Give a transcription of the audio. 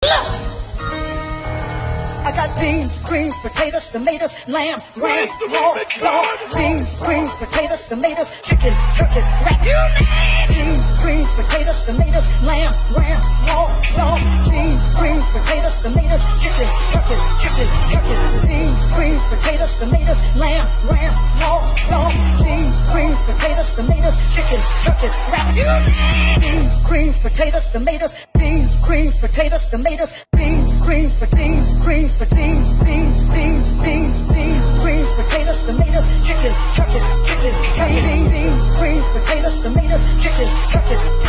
I got beans, greens, potatoes, tomatoes, lamb, ram, hog, dog. Beans, greens, potatoes, tomatoes, chicken, turkeys, rat. Beans, greens, potatoes, tomatoes, lamb, ram, hog, dog. Beans, greens, potatoes, tomatoes, chicken, turkeys, beans, greens, potatoes, tomatoes, lamb, ram, hog, dog. Beans, greens, potatoes, tomatoes, chicken, turkeys, rat. Beans, greens, potatoes, tomatoes, beans, greens, potatoes, tomatoes, beans, greens, potatoes, greens, beans, greens, potatoes, tomatoes, chicken, beans, greens, potatoes, tomatoes, chicken,